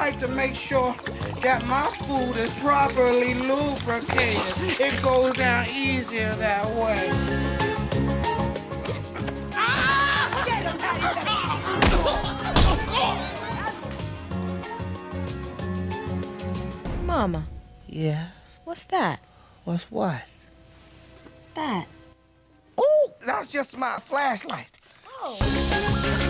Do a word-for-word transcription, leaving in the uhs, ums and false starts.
like to make sure that my food is properly lubricated. It goes down easier that way. Get him, Mama. Yeah? What's that? What's what? That. Oh, that's just my flashlight. Oh.